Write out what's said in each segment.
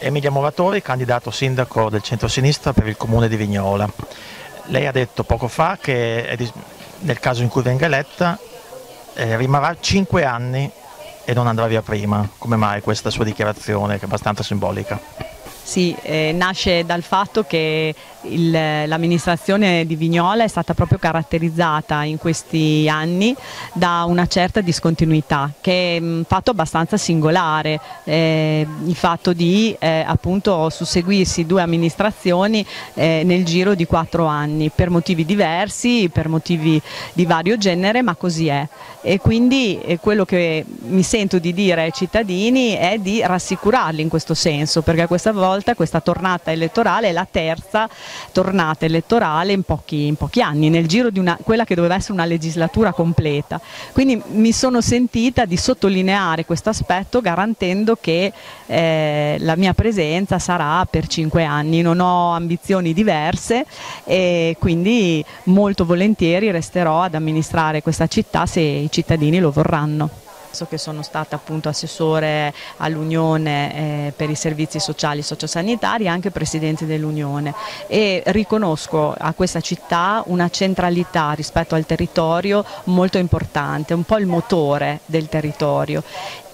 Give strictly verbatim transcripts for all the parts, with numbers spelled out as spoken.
Emilia Muratori, candidato sindaco del centro-sinistra per il comune di Vignola. Lei ha detto poco fa che è di, nel caso in cui venga eletta eh, rimarrà cinque anni e non andrà via prima. Come mai questa sua dichiarazione, che è abbastanza simbolica? Sì, eh, nasce dal fatto che l'amministrazione di Vignola è stata proprio caratterizzata in questi anni da una certa discontinuità, che è un fatto abbastanza singolare, eh, il fatto di eh, appunto susseguirsi due amministrazioni eh, nel giro di quattro anni, per motivi diversi, per motivi di vario genere, ma così è. E quindi eh, quello che mi sento di dire ai cittadini è di rassicurarli in questo senso, perché questa volta, questa tornata elettorale è la terza tornata elettorale in pochi, in pochi anni, nel giro di una, quella che doveva essere una legislatura completa. Quindi mi sono sentita di sottolineare questo aspetto, garantendo che eh, la mia presenza sarà per cinque anni. Non ho ambizioni diverse e quindi molto volentieri resterò ad amministrare questa città se i cittadini lo vorranno. So che sono stata appunto assessore all'Unione eh, per i servizi sociali e sociosanitari e anche presidente dell'Unione, e riconosco a questa città una centralità rispetto al territorio molto importante, un po' il motore del territorio,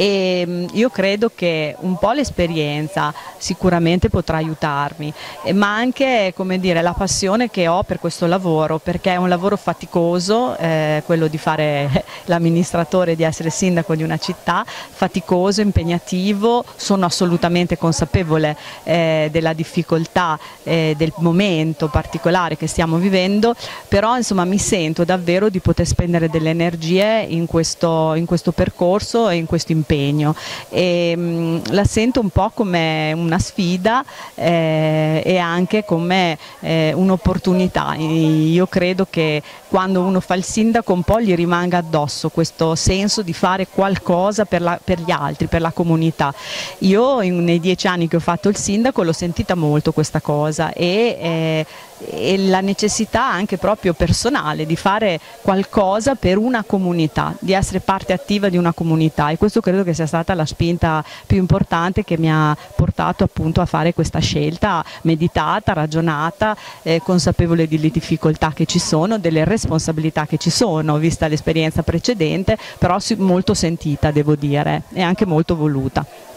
e mh, io credo che un po' l'esperienza sicuramente potrà aiutarmi, eh, ma anche, come dire, la passione che ho per questo lavoro, perché è un lavoro faticoso, eh, quello di fare l'amministratore, di essere sindaco di una città, faticoso, impegnativo. Sono assolutamente consapevole eh, della difficoltà eh, del momento particolare che stiamo vivendo, però insomma mi sento davvero di poter spendere delle energie in questo, in questo percorso e in questo impegno, e mh, la sento un po' come una sfida eh, e anche come eh, un'opportunità. Io credo che quando uno fa il sindaco un po' gli rimanga addosso questo senso di fare qualcosa per, la, per gli altri, per la comunità. Io in, nei dieci anni che ho fatto il sindaco l'ho sentita molto questa cosa, e, eh, e la necessità anche proprio personale di fare qualcosa per una comunità, di essere parte attiva di una comunità, e questo credo che sia stata la spinta più importante che mi ha portato appunto a fare questa scelta meditata, ragionata, eh, consapevole delle difficoltà che ci sono, delle responsabilità che ci sono, vista l'esperienza precedente, però molto sentita, devo dire, e anche molto voluta.